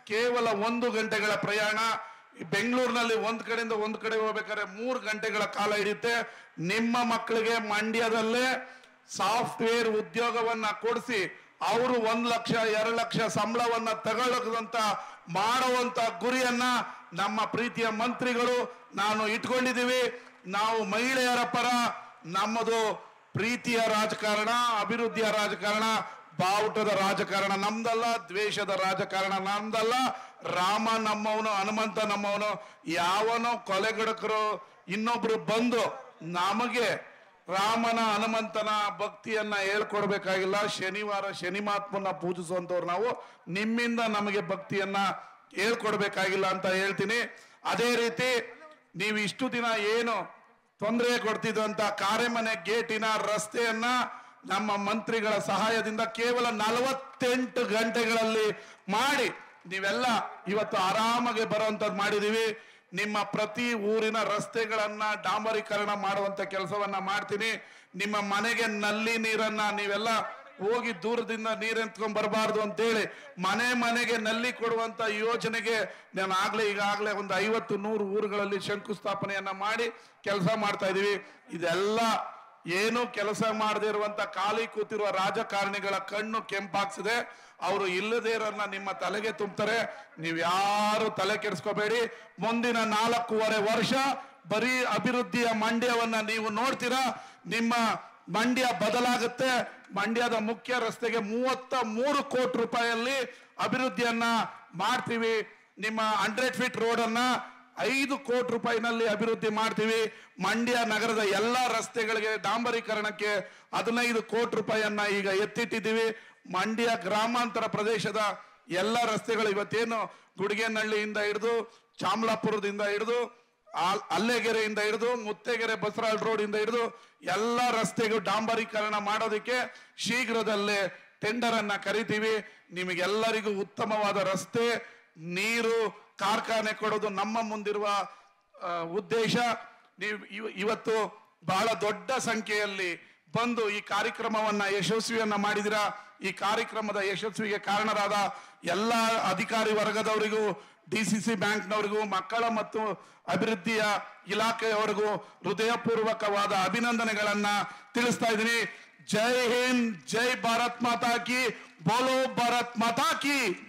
ಕೇವಲ 1 ಗಂಟೆಗಳ ಪ್ರಯಾಣ. ಬೆಂಗಳೂರಿನಲ್ಲಿ ಒಂದ್ ಕಡೆಯಿಂದ ಒಂದ್ ಕಡೆ ಹೋಗ್ಬೇಕಾದ್ರೆ 3 ಗಂಟೆಗಳ ಕಾಲ ಹಿಡಿಯುತ್ತೆ. ನಿಮ್ಮ ಮಕ್ಕಳಿಗೆ ಮಂಡ್ಯದಲ್ಲೇ ಸಾಫ್ಟ್ವೇರ್ ಉದ್ಯೋಗವನ್ನ ಕೊಡಿಸಿ ಅವರು 1 ಲಕ್ಷ 2 ಲಕ್ಷ ಸಂಬಳವನ್ನ ತಗೊಳ್ಳೋದಂತ ಮಾಡುವಂತ ಗುರಿಯನ್ನ ನಮ್ಮ ಪ್ರೀತಿಯ ಮಂತ್ರಿಗಳು ನಾನು ಇಟ್ಕೊಂಡಿದ್ದೀವಿ. ನಾವು ಮಹಿಳೆಯರ ಪರ, ನಮ್ಮದು ಪ್ರೀತಿಯ ರಾಜಕಾರಣ, ಅಭಿವೃದ್ಧಿಯ ರಾಜಕಾರಣ, ಬಾವುಟದ ರಾಜಕಾರಣ ನಮ್ದಲ್ಲ, ದ್ವೇಷದ ರಾಜಕಾರಣ ನಮ್ದಲ್ಲ. ರಾಮ ನಮ್ಮವನು, ಹನುಮಂತ ನಮ್ಮವನು. ಯಾವನೋ ಕೊಲೆಗಡಕರು ಇನ್ನೊಬ್ರು ಬಂದು ನಮಗೆ ರಾಮನ ಹನುಮಂತನ ಭಕ್ತಿಯನ್ನ ಹೇಳ್ಕೊಡ್ಬೇಕಾಗಿಲ್ಲ. ಶನಿವಾರ ಶನಿಮಾತ್ಮನ ಪೂಜಿಸುವಂತವ್ರು ನಾವು, ನಿಮ್ಮಿಂದ ನಮಗೆ ಭಕ್ತಿಯನ್ನ ಹೇಳ್ಕೊಡ್ಬೇಕಾಗಿಲ್ಲ ಅಂತ ಹೇಳ್ತೀನಿ. ಅದೇ ರೀತಿ ನೀವು ಇಷ್ಟು ದಿನ ಏನು ತೊಂದರೆ ಕೊಡ್ತಿದ್ದಂತ ಕಾರೆಮನೆ ಗೇಟಿನ ರಸ್ತೆಯನ್ನ ನಮ್ಮ ಮಂತ್ರಿಗಳ ಸಹಾಯದಿಂದ ಕೇವಲ 48 ಗಂಟೆಗಳಲ್ಲಿ ಮಾಡಿ ನೀವೆಲ್ಲ ಇವತ್ತು ಆರಾಮಾಗಿ ಬರುವಂತದ್ದು ಮಾಡಿದೀವಿ. ನಿಮ್ಮ ಪ್ರತಿ ಊರಿನ ರಸ್ತೆಗಳನ್ನ ಡಾಂಬರೀಕರಣ ಮಾಡುವಂತ ಕೆಲಸವನ್ನ ಮಾಡ್ತೀನಿ. ನಿಮ್ಮ ಮನೆಗೆ ನಲ್ಲಿ ನೀರನ್ನ ನೀವೆಲ್ಲ ಹೋಗಿ ದೂರದಿಂದ ನೀರೆಂತ್ಕೊಂಡ್ ಬರಬಾರ್ದು ಅಂತೇಳಿ ಮನೆ ಮನೆಗೆ ನಲ್ಲಿ ಕೊಡುವಂತ ಯೋಜನೆಗೆ ನಾನು ಈಗಾಗಲೇ ಒಂದು 50-100 ಊರುಗಳಲ್ಲಿ ಶಂಕುಸ್ಥಾಪನೆಯನ್ನ ಮಾಡಿ ಕೆಲಸ ಮಾಡ್ತಾ ಇದೀವಿ. ಇದೆಲ್ಲ ಏನು ಕೆಲಸ ಮಾಡದೇ ಇರುವಂತ ಖಾಲಿ ಕೂತಿರುವ ರಾಜಕಾರಣಿಗಳ ಕಣ್ಣು ಕೆಂಪಾಗ್ಸಿದೆ. ಅವರು ಇಲ್ಲದೇ ಇರೋನ್ನ ನಿಮ್ಮ ತಲೆಗೆ ತುಂಬ್ತಾರೆ. ನೀವು ಯಾರು ತಲೆ ಕೆಡಿಸ್ಕೋಬೇಡಿ. ಮುಂದಿನ 4.5 ವರ್ಷ ಬರೀ ಅಭಿವೃದ್ಧಿಯ ಮಂಡ್ಯವನ್ನ ನೀವು ನೋಡ್ತೀರಾ. ನಿಮ್ಮ ಮಂಡ್ಯ ಬದಲಾಗುತ್ತೆ. ಮಂಡ್ಯದ ಮುಖ್ಯ ರಸ್ತೆಗೆ 33 ಕೋಟಿ ರೂಪಾಯಿಯಲ್ಲಿ ಅಭಿವೃದ್ಧಿಯನ್ನ ಮಾಡ್ತೀವಿ. ನಿಮ್ಮ 100 ಫೀಟ್ ರೋಡ್ ಅನ್ನ 5 ಕೋಟಿ ರೂಪಾಯಿನಲ್ಲಿ ಅಭಿವೃದ್ಧಿ ಮಾಡ್ತೀವಿ. ಮಂಡ್ಯ ನಗರದ ಎಲ್ಲಾ ರಸ್ತೆಗಳಿಗೆ ಡಾಂಬರೀಕರಣಕ್ಕೆ 15 ಕೋಟಿ ರೂಪಾಯಿಯನ್ನ ಈಗ ಎತ್ತಿಟ್ಟಿದ್ದೀವಿ. ಮಂಡ್ಯ ಗ್ರಾಮಾಂತರ ಪ್ರದೇಶದ ಎಲ್ಲ ರಸ್ತೆಗಳು ಇವತ್ತೇನು ಗುಡಿಗೆನಹಳ್ಳಿಯಿಂದ ಹಿಡಿದು ಚಾಮಲಾಪುರದಿಂದ ಹಿಡಿದು ಅಲ್ಲೆಗೆರೆಯಿಂದ ಹಿಡಿದು ಮುತ್ತೇಗೆರೆ ಬಸರಾಳ್ ರೋಡ್ ಇಂದ ಹಿಡಿದು ಎಲ್ಲ ರಸ್ತೆಗೂ ಡಾಂಬರೀಕರಣ ಮಾಡೋದಕ್ಕೆ ಶೀಘ್ರದಲ್ಲೇ ಟೆಂಡರ್ ಅನ್ನ ಕರಿತೀವಿ. ನಿಮಗೆಲ್ಲರಿಗೂ ಉತ್ತಮವಾದ ರಸ್ತೆ, ನೀರು, ಕಾರ್ಖಾನೆ ಕೊಡೋದು ನಮ್ಮ ಮುಂದಿರುವ ಉದ್ದೇಶ. ನೀವು ಇವತ್ತು ಬಹಳ ದೊಡ್ಡ ಸಂಖ್ಯೆಯಲ್ಲಿ ಬಂದು ಈ ಕಾರ್ಯಕ್ರಮವನ್ನ ಯಶಸ್ವಿಯನ್ನ ಮಾಡಿದಿರಾ. ಈ ಕಾರ್ಯಕ್ರಮದ ಯಶಸ್ವಿಗೆ ಕಾರಣರಾದ ಎಲ್ಲ ಅಧಿಕಾರಿ ವರ್ಗದವರಿಗೂ, DCC ಬ್ಯಾಂಕ್ನವರಿಗೂ, ಮಕ್ಕಳ ಮತ್ತು ಅಭಿವೃದ್ಧಿಯ ಇಲಾಖೆಯವರಿಗೂ ಹೃದಯಪೂರ್ವಕವಾದ ಅಭಿನಂದನೆಗಳನ್ನ ತಿಳಿಸ್ತಾ ಇದ್ದೀನಿ. ಜೈ ಹಿಂದ್, ಜೈ ಭಾರತ್ ಮಾತಾ ಕಿ, ಬೋಲೋ ಭಾರತ್ ಮಾತಾ ಕಿ.